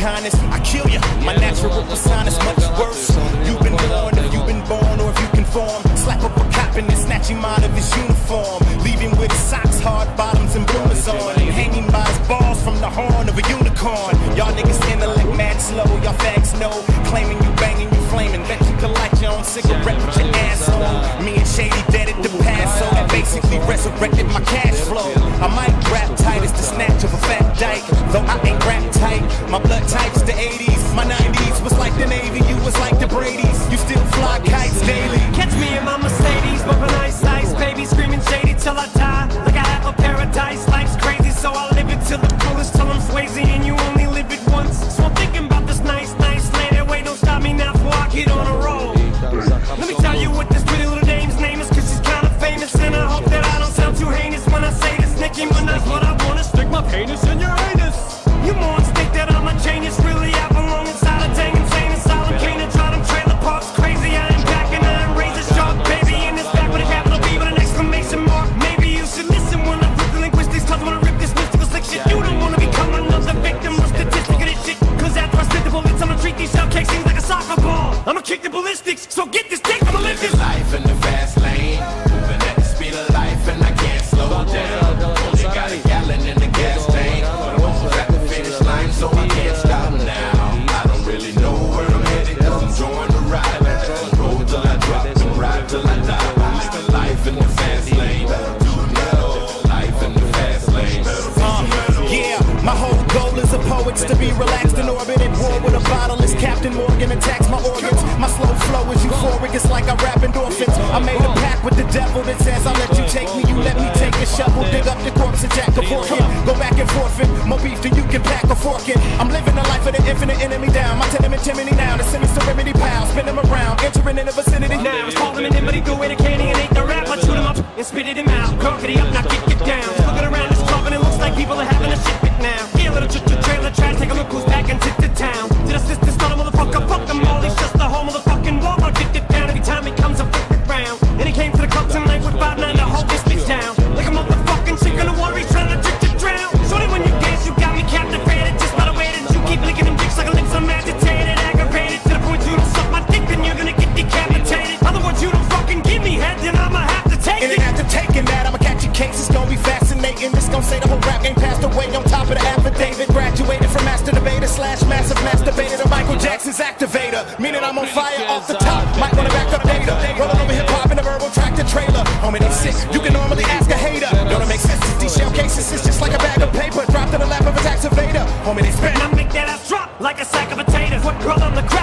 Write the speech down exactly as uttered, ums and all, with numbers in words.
kindness, I kill you. My natural persona is much worse. You've been born, if you've been born, or if you conform. Slap up a cop and then snatch him out of his uniform. Leave him with his socks, hard bottoms, and bloomers on. And hanging by his balls from the horn of a unicorn. Y'all niggas intellect mad slow, y'all fags know. Claiming you banging, you flaming. Bet you can light your own cigarette with your ass on. Me and Shady dead at the past, so that basically resurrected my cash flow. I might rap tight as the snatch of a fat dyke, though I ain't rap tight. My blood type's the eighties, my nineties was like the Navy, you was like the Brady's. You still fly kites daily. Catch me in my Mercedes, bumping ice ice, baby screaming shady till I die. Like I have a paradise, life's crazy, so I live it till the coolest, till I'm Swayze, and you only live it once. So I'm thinking about this nice, nice lady. Wait, don't stop me now before I get on a roll. Let me tell you what this pretty little dame's name is, cause she's kinda famous, and I hope that I don't sound too heinous when I say this. Nicki Minaj, what I wanna stick my penis in your anus. You morons think that I'm a genius, really I belong inside a dang insane asylum. Can't try them trailer parks crazy, I ain't packing, I ain't razor sharp, baby. In this back with a capital B with an exclamation mark. Maybe you should listen when I flip the linguistics, cause when I rip this mystical slick shit, you don't wanna become another victim or statistic of this shit. Cause after I spit the bullets, I'ma treat these shell casings like a soccer ball. I'ma kick the ballistics, so get this dick, I'ma live this life in the fast lane, moving at the speed of life, and I can't slow down. Only got a gallon in the gas tank, but I'm almost at the finish line, so I can't stop now. I don't really know where I'm headed, cause I'm enjoying the ride. I'll roll till I drop and ride till I die. I'm living life in the fast lane, life in the fast lane. Uh, yeah, my whole goal as a poet's to be relaxed in orbit at war with a bottle as Captain Morgan attacks my organs. My slow flow is euphoric, it's like I rap endorphins. I made a pact with the devil that says I'll let you take me, you let me take a shovel, dig up the corpse of Jack of Forkin. Go back and forfeit, more beef than you can pack a fork in. I'm living the life of the infinite enemy down. My tenement chimney now, the semi-serenity pal, spin them around, entering in the vicinity. now. It's called him an anybody threw in a candy and ate the rap. I chewed him up and spit it him out. Gurkity up, now kick it down. Looking around this club and it looks like people are having a shit fit now. Yeah, little ch ch trailer trash, take a look who's back and tip the town. Did I assist this other motherfucker? Fuck them all, he's just the whole motherfucking wall. I'll get it down every time he comes and flip it round. And he came to the club tonight with five nine to hold this bitch down. Like a motherfucking chick in the water, he's trying to trick to drown. Shorty, when you dance, you got me captivated. Just by the way that you keep licking them dicks like a lips, I'm agitated, aggravated. To the point you don't suck my dick, then you're gonna get decapitated. Other words, you don't fucking give me head, then I'ma have to take and it. And after taking that, I'ma catch a case, it's gonna be fascinating. This gonna say the whole rap game passed away on top of the affidavit. Graduated from master debater slash massive masturbator to Michael Jackson's activator. Meaning I'm on fire off the top, might wanna back up later. Rolling over hip hop in a verbal tractor trailer. Homie, they sick, you can normally ask a hater. Don't it make sense? These shell cases is just like a bag of paper dropped in the lap of a tax evader. Homie, they spin. And I make that ass drop like a sack of potatoes. What girl on the